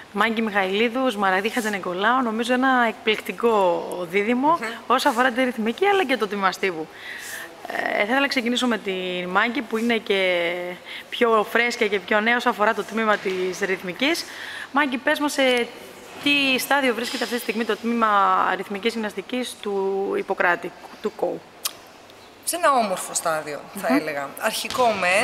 Μάγκη Μιχαηλίδου, Σμαραγδί Χατζηνικολάου, νομίζω ένα εκπληκτικό δίδυμο όσον αφορά τη ρυθμική αλλά και το τμήμα στίβου. Θα ήθελα να ξεκινήσω με τη Μάγκη που είναι και πιο φρέσκια και πιο νέα όσον αφορά το τμήμα της ρυθμικής. Μάγκη, πες μας σε τι στάδιο βρίσκεται αυτή τη στιγμή το τμήμα ρυθμικής γυμναστικής του Ιπποκράτη, του ΚΟΟ? Σε ένα όμορφο στάδιο, θα έλεγα. Αρχικό μεν.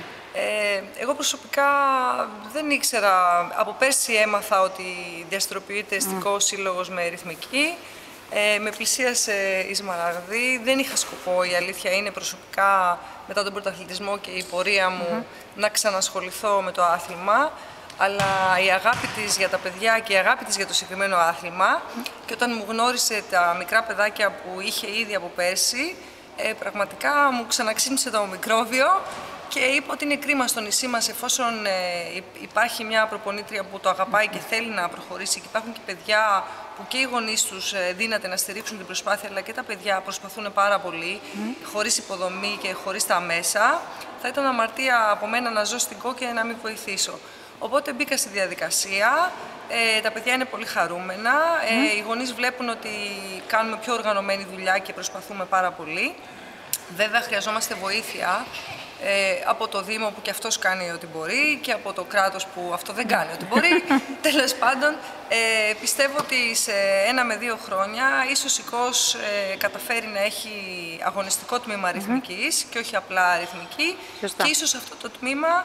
Εγώ προσωπικά δεν ήξερα, από πέρσι έμαθα ότι διαστροποιείται εστικός σύλλογος με ρυθμική. Με πλησίασε η Σμαραγδί, δεν είχα σκοπό, η αλήθεια είναι, προσωπικά μετά τον πρωταθλητισμό και η πορεία μου να ξανασχοληθώ με το άθλημα, αλλά η αγάπη της για τα παιδιά και η αγάπη της για το συγκεκριμένο άθλημα, και όταν μου γνώρισε τα μικρά παιδάκια που είχε ήδη από πέρσι, πραγματικά μου ξαναξύμισε το μικρόβιο και είπα ότι είναι κρίμα στο νησί μας, εφόσον υπάρχει μια προπονήτρια που το αγαπάει και θέλει να προχωρήσει και υπάρχουν και παιδιά που και οι γονείς τους δύναται να στηρίξουν την προσπάθεια, αλλά και τα παιδιά προσπαθούν πάρα πολύ, χωρίς υποδομή και χωρίς τα μέσα, θα ήταν αμαρτία από μένα να ζω στην ΚΟ και να μην βοηθήσω. Οπότε μπήκα στη διαδικασία, τα παιδιά είναι πολύ χαρούμενα, οι γονείς βλέπουν ότι κάνουμε πιο οργανωμένη δουλειά και προσπαθούμε πάρα πολύ. Βέβαια χρειαζόμαστε βοήθεια από το Δήμο που και αυτός κάνει ό,τι μπορεί και από το κράτος που αυτό δεν κάνει ό,τι μπορεί. Τέλος πάντων, πιστεύω ότι σε 1 με 2 χρόνια ίσως η ΚΟΣ καταφέρει να έχει αγωνιστικό τμήμα ρυθμικής και όχι απλά ρυθμική. Και ίσως αυτό το τμήμα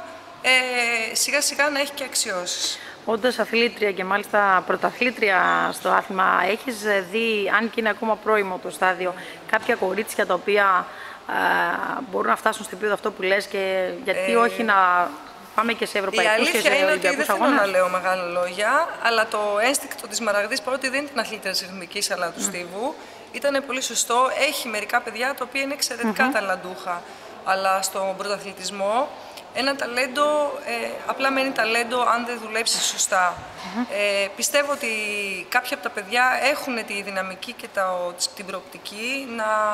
σιγά σιγά να έχει και αξιώσεις. Όντως αθλήτρια και μάλιστα πρωταθλήτρια στο άθλημα, έχεις δει, αν και είναι ακόμα πρώιμο το στάδιο, κάποια κορίτσια τα οποία μπορούν να φτάσουν στην επίπεδο αυτό που λες, και γιατί όχι να πάμε και σε ευρωπαϊκούς και σε ολυμπιακούς αγώνες? Η αλήθεια είναι ότι δεν θέλω να λέω μεγάλα λόγια, αλλά το ένστικτο της Σμαραγδής, παρότι δεν είναι την αθλήτρια της ρυθμικής αλλά του στίβου, ήταν πολύ σωστό. Έχει μερικά παιδιά τα οποία είναι εξαιρετικά ταλαντούχα, αλλά στον πρωταθλητισμό ένα ταλέντο απλά μένει ταλέντο αν δεν δουλέψει σωστά. Πιστεύω ότι κάποια από τα παιδιά έχουν τη δυναμική και την προοπτική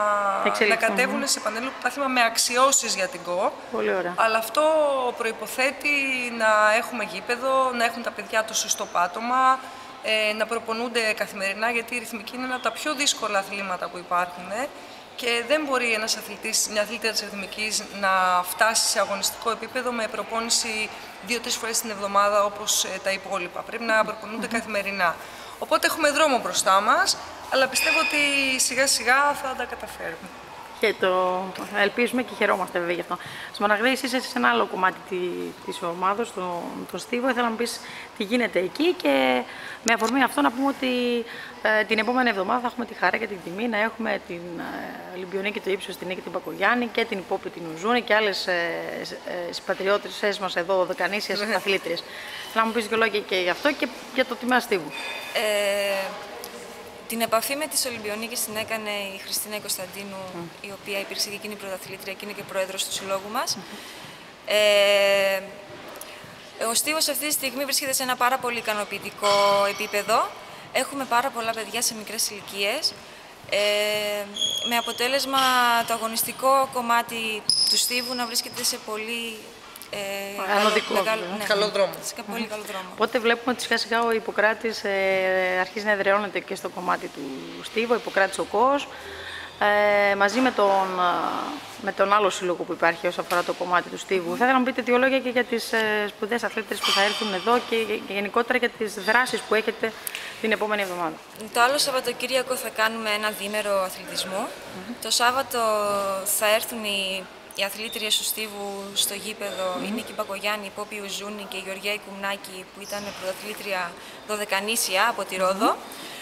να κατέβουν σε πανελλήνιο πρωτάθλημα με αξιώσεις για την ΚΟ. Πολύ ωραία. Αλλά αυτό προϋποθέτει να έχουμε γήπεδο, να έχουν τα παιδιά το σωστό πάτωμα, να προπονούνται καθημερινά, γιατί η ρυθμική είναι ένα από τα πιο δύσκολα αθλήματα που υπάρχουν. Και δεν μπορεί ένας αθλητής, μια αθλήτρια της ρυθμικής να φτάσει σε αγωνιστικό επίπεδο με προπόνηση 2-3 φορές την εβδομάδα όπως τα υπόλοιπα. Πρέπει να προπονούνται καθημερινά. Οπότε έχουμε δρόμο μπροστά μας, αλλά πιστεύω ότι σιγά σιγά θα τα καταφέρουμε. Και το ελπίζουμε και χαιρόμαστε βέβαια γι' αυτό. Σμαραγδί, εσύ είσαι σε ένα άλλο κομμάτι της ομάδας, τον στίβο. Ήθελα να μου πεις τι γίνεται εκεί, και με αφορμή αυτό να πούμε ότι την επόμενη εβδομάδα θα έχουμε τη χαρά και την τιμή να έχουμε την Ολυμπιονίκη του ύψους, την Νίκη την Πακογιάννη και την Υπόπη την Ουζούνη και άλλες συμπατριώτες μας εδώ, δεκανήσιες αθλήτριες. Θέλω να μου πεις δύο λόγια και γι' αυτό και για το τιμά στίβου. Την επαφή με τις Ολυμπιονίκες την έκανε η Χριστίνα Κωνσταντίνου, η οποία υπήρξε και εκείνη πρωταθλήτρια και είναι και πρόεδρος του συλλόγου μας. Ο στίβος αυτή τη στιγμή βρίσκεται σε ένα πάρα πολύ ικανοποιητικό επίπεδο. Έχουμε πάρα πολλά παιδιά σε μικρές ηλικίες, με αποτέλεσμα το αγωνιστικό κομμάτι του στίβου να βρίσκεται σε πολύ καλό δρόμο. Πολύ καλό δρόμο. Οπότε βλέπουμε ότι σιγά σιγά ο Ιπποκράτης αρχίζει να εδραιώνεται και στο κομμάτι του στίβου, ο Ιπποκράτης ο ΚΟΣ, μαζί με τον άλλο σύλλογο που υπάρχει όσον αφορά το κομμάτι του στίβου. Θα ήθελα να μου πείτε δύο λόγια και για τις σπουδαίες αθλήτρες που θα έρθουν εδώ και γενικότερα για τις δράσεις που έχετε την επόμενη εβδομάδα. Το άλλο Σαββατοκύριακο θα κάνουμε ένα διήμερο αθλητισμού. Το Σάββατο θα έρθουν οι αθλήτριες του στίβου στο γήπεδο, η Νίκη Πακογιάννη, η Υπόπη Ουζούνη και η Γεωργία Κουμνάκη, που ήταν πρωταθλήτρια δωδεκανήσια από τη Ρόδο.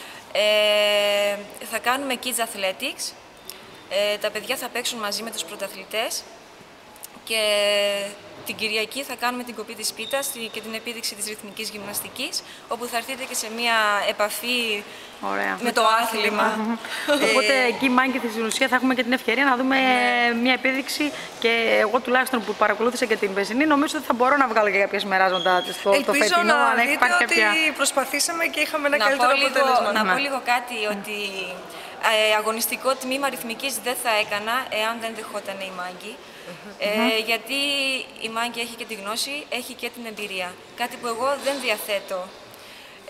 Θα κάνουμε Kids Athletics. Τα παιδιά θα παίξουν μαζί με τους πρωταθλητές και την Κυριακή θα κάνουμε την κοπή της πίτας και την επίδειξη της ρυθμικής γυμναστικής, όπου θα έρθετε και σε μια επαφή με το άθλημα. Οπότε εκεί, Μάγκη, στην ουσία θα έχουμε και την ευκαιρία να δούμε μια επίδειξη, και εγώ τουλάχιστον που παρακολούθησα και την περσινή, νομίζω ότι θα μπορώ να βγάλω και κάποιες μεράζοντα στο φετινό. Ελπίζω να δείτε ότι προσπαθήσαμε και είχαμε ένα καλύτερο αποτέλεσμα. Να πω λίγο κάτι, ότι αγωνιστικό τμήμα ρυθμικής δεν θα έκανα εάν δεν δεχόταν η Μάγκη. Γιατί η Μάγκη έχει και τη γνώση, έχει και την εμπειρία. Κάτι που εγώ δεν διαθέτω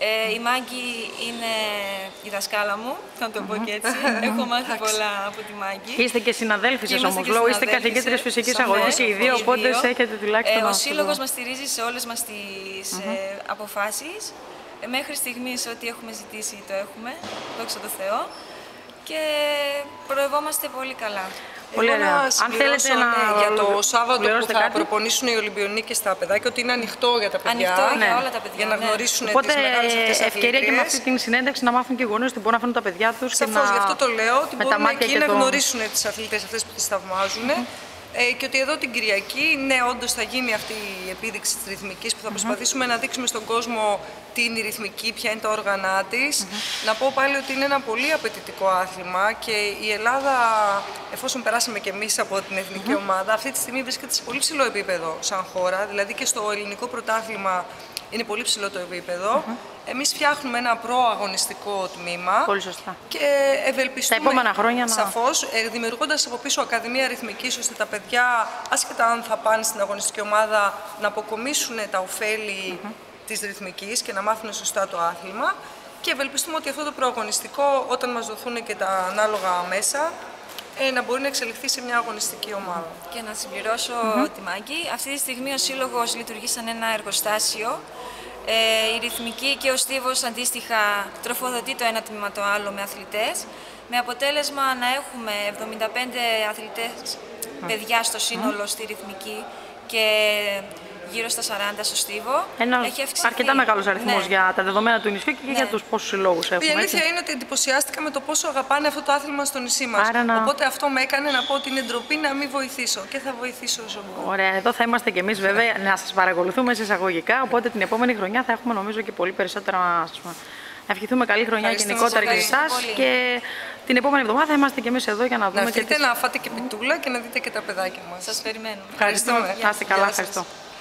Η Μάγκη είναι η δασκάλα μου, θα το πω και έτσι. Έχω μάθει πολλά από τη Μάγκη. Είστε και συναδέλφισες όμως, λόγω είστε καθηγήτρες φυσικής αγωγής και οι δύο, οπότε έχετε τουλάχιστον... Ο σύλλογος μας στηρίζει σε όλες μας τις αποφάσεις. Μέχρι στιγμής ό,τι έχουμε ζητήσει το έχουμε, δόξα τω Θεώ. Και προευόμαστε πολύ καλά. Πολύ ωραία. Αν θέλετε για το Σάββατο που θα προπονήσουν οι Ολυμπιονίκες στα παιδάκια, ότι είναι ανοιχτό για τα παιδιά. Ανοιχτό για όλα τα παιδιά. Για να γνωρίσουν τις Οπότε, μεγάλες αυτές αθλητρίες. ευκαιρία και με αυτή την συνέντευξη να μάθουν και οι γονείς ότι μπορούν να φέρουν τα παιδιά τους. Σαφώς, γι' αυτό το λέω, ότι μπορούν εκεί να γνωρίσουν τις αθλητές αυτές που τις θαυμάζουν. Και ότι εδώ την Κυριακή, ναι, όντως θα γίνει αυτή η επίδειξη της ρυθμικής που θα προσπαθήσουμε να δείξουμε στον κόσμο τι είναι η ρυθμική, ποια είναι τα όργανά της. Να πω πάλι ότι είναι ένα πολύ απαιτητικό άθλημα και η Ελλάδα, εφόσον περάσαμε και εμείς από την εθνική ομάδα, αυτή τη στιγμή βρίσκεται σε πολύ ψηλό επίπεδο σαν χώρα, δηλαδή και στο ελληνικό πρωτάθλημα είναι πολύ ψηλό το επίπεδο. Εμείς φτιάχνουμε ένα προαγωνιστικό τμήμα. Πολύ σωστά. Και ευελπιστούμε τα επόμενα χρόνια σαφώς, δημιουργώντας από πίσω Ακαδημία Ρυθμικής, ώστε τα παιδιά, άσχετα αν θα πάνε στην αγωνιστική ομάδα, να αποκομίσουν τα ωφέλη της ρυθμικής και να μάθουν σωστά το άθλημα. Και ευελπιστούμε ότι αυτό το προαγωνιστικό, όταν μας δοθούν και τα ανάλογα μέσα, να μπορεί να εξελιχθεί σε μια αγωνιστική ομάδα. Και να συμπληρώσω τη Μάγκη. Αυτή τη στιγμή ο Σύλλογος λειτουργεί σαν ένα εργοστάσιο. Η ρυθμική και ο στίβος αντίστοιχα τροφοδοτεί το ένα τμήμα το άλλο με αθλητές, με αποτέλεσμα να έχουμε 75 αθλητές παιδιά στο σύνολο στη ρυθμική και γύρω στα 40 στο στίβο. Ένα αρκετά μεγάλος αριθμός για τα δεδομένα του νησιού και για τους πόσους συλλόγους έχουμε. Η αλήθεια είναι ότι εντυπωσιάστηκα με το πόσο αγαπάνε αυτό το άθλημα στο νησί μας. Οπότε αυτό με έκανε να πω ότι είναι ντροπή να μην βοηθήσω και θα βοηθήσω όσο μπορώ. Ωραία, εδώ θα είμαστε κι εμείς βέβαια να σας παρακολουθούμε σε εισαγωγικά. Οπότε την επόμενη χρονιά θα έχουμε νομίζω και πολύ περισσότερα να σας πούμε. Ευχηθούμε καλή χρονιά γενικότερα και εσάς. Και την επόμενη εβδομάδα θα είμαστε κι εμείς εδώ για να δούμε. Να έρθετε να φάτε και πιτούλα και να δείτε και τα παιδάκια μας. Σας περιμένουμε. Ευχαριστούμε. Να είστε καλά, ευχαριστώ.